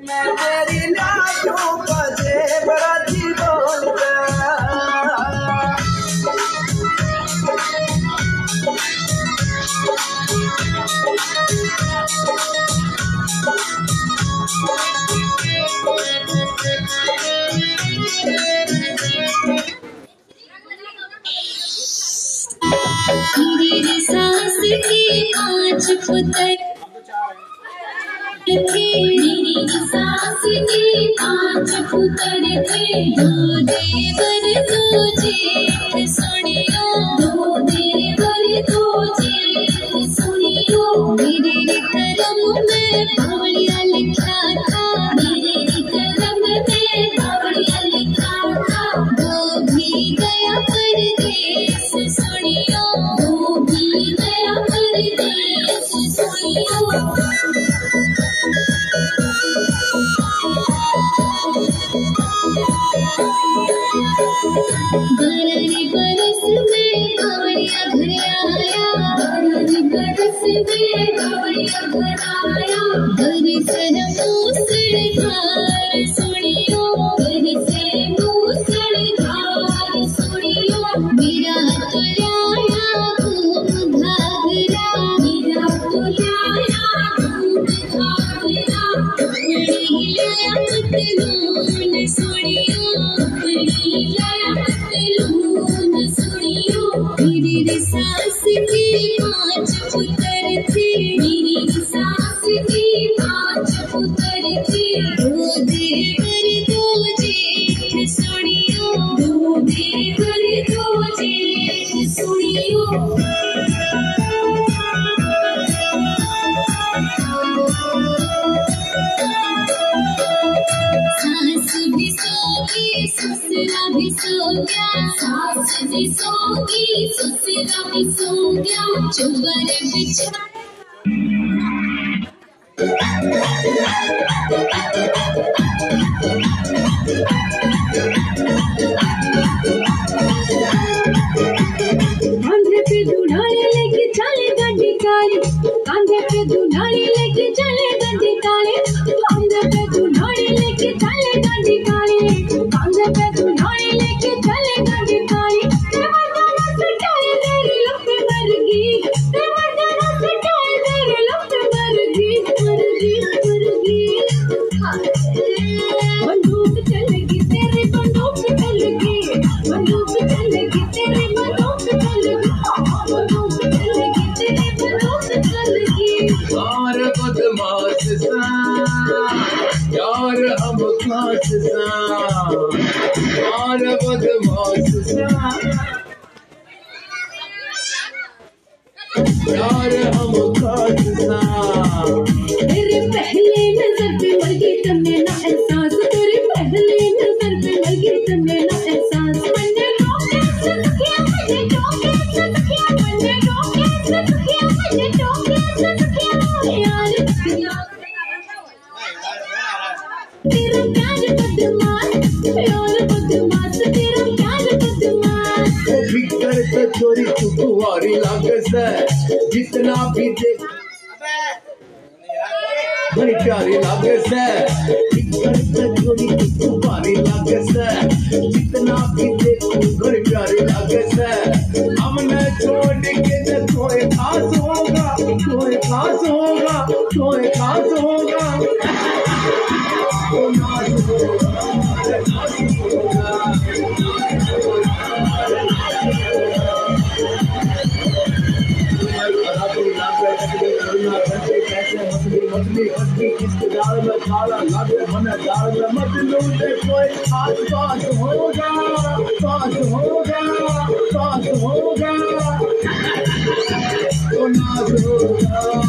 मैं तेरी लाशों बजे बड़ा जी बोलता मेरी सांस की आँच पुतर थे, मेरी सांस की आँच पुतर थे, दो देवर दो जेठ सुनियो, दो देवर दो जेठ सुनियो, मेरे करम में बावड़िया लिखा था, मेरे करम में बावड़िया लिखा था, वो भी गया परदेस सुनियो, वो भी गया परदेस सुनियो। बारह बरस में बावड़िया घर आया, बारह बरस में बावड़िया घर आया, बरसे मूसलाधार सुनियो, बरसे मूसलाधार सुनियो, मेरा तुलाया घूम घाघरा, मेरा तुलाया घूम घाघरा, अपनी लाया पतलून सुनियो, अपनी लाया पतलून सुनियो, मेरी सास की पांच पुत्र थे, मेरी सास की पांच पुत्र थे, दो देवर दो जेठ सुनियो, दो देवर दो जेठ सुनियो। सास भी सोगी ससुरा भी सो गया, सास भी सोगी ससुरा भी सो गया, चुबर बिछा कांधे पे दुलारी लेके चले गड्डी काली, कांधे पे दुलारी लेके चले गड्डी काली, कांधे पे दुलारी लेके चले गड्डी काली, कांधे पे दुलारी लेके चले गड्डी काली, मर्दाना सटाए तेरे लुक मरगी, मर्दाना सटाए तेरे लुक मरगी, मरगी मरगी, बंदूक चलेगी तेरी बंदूक चलेगी, बंदूक चलेगी तेरी बंदूक चलेगी, बंदूक चलेगी तेरी बंदूक चलेगी। यार बदमाश सा, यार हम खास सा, यार बदमाश सा, यार हम खास सा। तेरे पहले नजर पे लगी तन्ने ना एहसास, तेरे पहले नजर पे लगी तन्ने ना एहसास, मैंने रोके सखिया, मैंने रोके सखिया, मैंने रोके सखिया, मैंने रोके सखिया, यार तेरा प्यार बदमाश, यार बदमाश, तेरा प्यार बदमाश। वो भीतर से चोरी तुम्हारी लागत है, जितना भी देख बड़ी प्यारी लागत है, भीतर से चोरी तुम्हारी लागत है, जितना भी देखूं बड़ी प्यारी लागत है। हमने छोड़ के न कोई खास होगा, कोई खास होगा, कोई खास होगा, तो नाज होगा, नाज होगा। मछली मछली किसके जाल में खाला लागे, मन जाल में मछलू दे कोई आस पास होगा, पास होगा, पास होगा, तो नाज होगा।